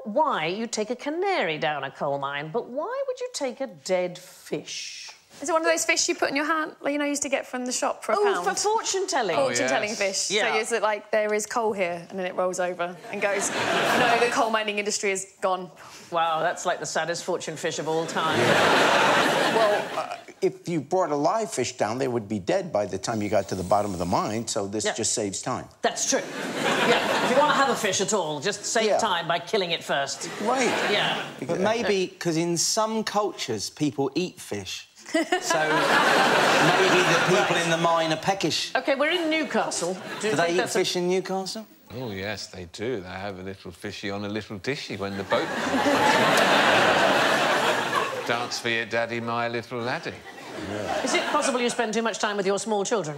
sure why you'd take a canary down a coal mine, but why would you take a dead fish? Is it one of those fish you put in your hand, like, you know, you used to get from the shop for £1? Oh, for fortune-telling. Fortune-telling fish. Yeah. So is it like, there is coal here, and then it rolls over and goes, no, the coal mining industry is gone. Wow, that's like the saddest fortune fish of all time. Well, if you brought a live fish down, they would be dead by the time you got to the bottom of the mine, so this just saves time. That's true. Yeah, if you want to have a fish at all, just save time by killing it first. Right. Yeah. But maybe, because in some cultures, people eat fish. So maybe the people in the mine are peckish. OK, we're in Newcastle. Do they eat fish in Newcastle? Oh, yes, they do. They have a little fishy on a little dishy when the boat Dance for your daddy, my little laddie. Yeah. Is it possible you spend too much time with your small children?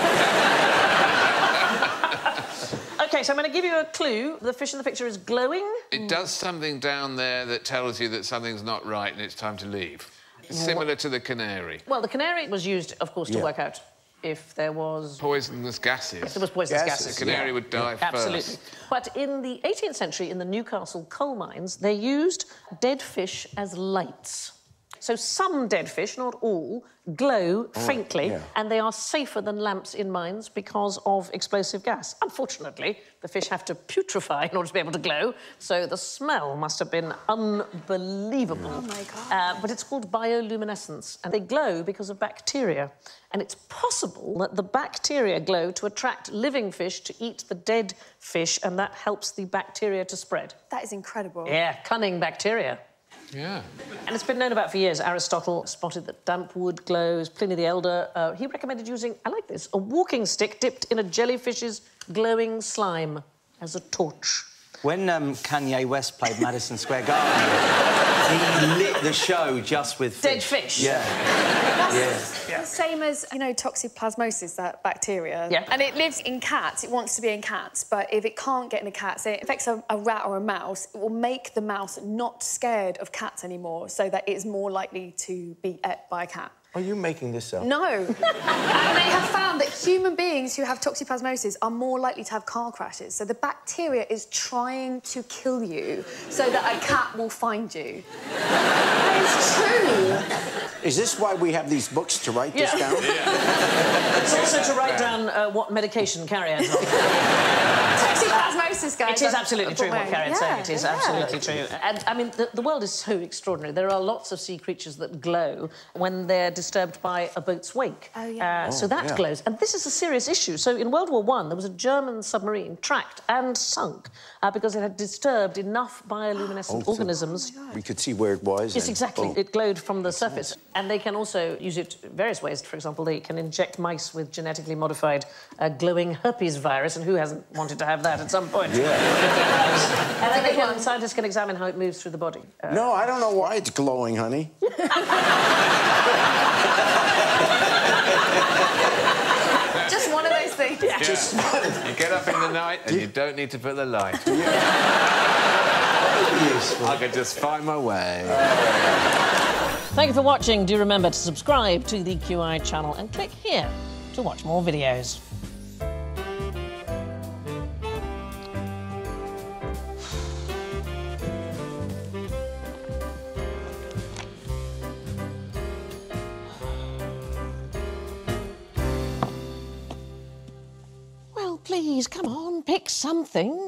OK, so I'm going to give you a clue. The fish in the picture is glowing. It does something down there that tells you that something's not right and it's time to leave. Similar to the canary. Well, the canary was used, of course, to work out if there was... Poisonous gases. If there was poisonous gases. The canary would die first. Absolutely. But in the 18th century, in the Newcastle coal mines, they used dead fish as lights. So some dead fish, not all, glow faintly, and they are safer than lamps in mines because of explosive gas. Unfortunately, the fish have to putrefy in order to be able to glow, so the smell must have been unbelievable. Oh, my God. But it's called bioluminescence, and they glow because of bacteria. And it's possible that the bacteria glow to attract living fish to eat the dead fish, and that helps the bacteria to spread. That is incredible. Yeah, cunning bacteria. Yeah. And it's been known about for years. Aristotle spotted that damp wood glows. Pliny the Elder, he recommended using, I like this, a walking stick dipped in a jellyfish's glowing slime as a torch. When Kanye West played Madison Square Garden, he lit the show just with fish. Dead fish? Yeah. That's the same as, you know, Toxoplasmosis, that bacteria. Yeah. And it lives in cats. It wants to be in cats, but if it can't get in a cat, say it affects a rat or a mouse, it will make the mouse not scared of cats anymore, so that it's more likely to be ate by a cat. Are you making this up? No. And they have found that human beings who have toxoplasmosis are more likely to have car crashes. So the bacteria is trying to kill you so that a cat will find you. That is true. Is this why we have these books to write this down? It's also to write down what medication Cariad's on. Toxoplasmosis, guys. It is absolutely true what Cariad's saying. It is absolutely true. And, I mean, the world is so extraordinary. There are lots of sea creatures that glow when they're disturbed by a boat's wake. Oh, yeah. So that glows. And this is a serious issue. So in World War I, there was a German submarine tracked and sunk because it had disturbed enough bioluminescent organisms. We could see where it was. Yes, exactly. It glowed from the surface. And they can also use it various ways. For example, they can inject mice with genetically modified glowing herpes virus, and who hasn't wanted to have that at some point? Yeah. And then scientists can examine how it moves through the body. No, I don't know why it's glowing, honey. Just one of those things. Yeah. You get up in the night and you don't need to put the light. I can just find my way. Thank you for watching. Do remember to subscribe to the QI channel and click here to watch more videos. Well, please, come on, pick something.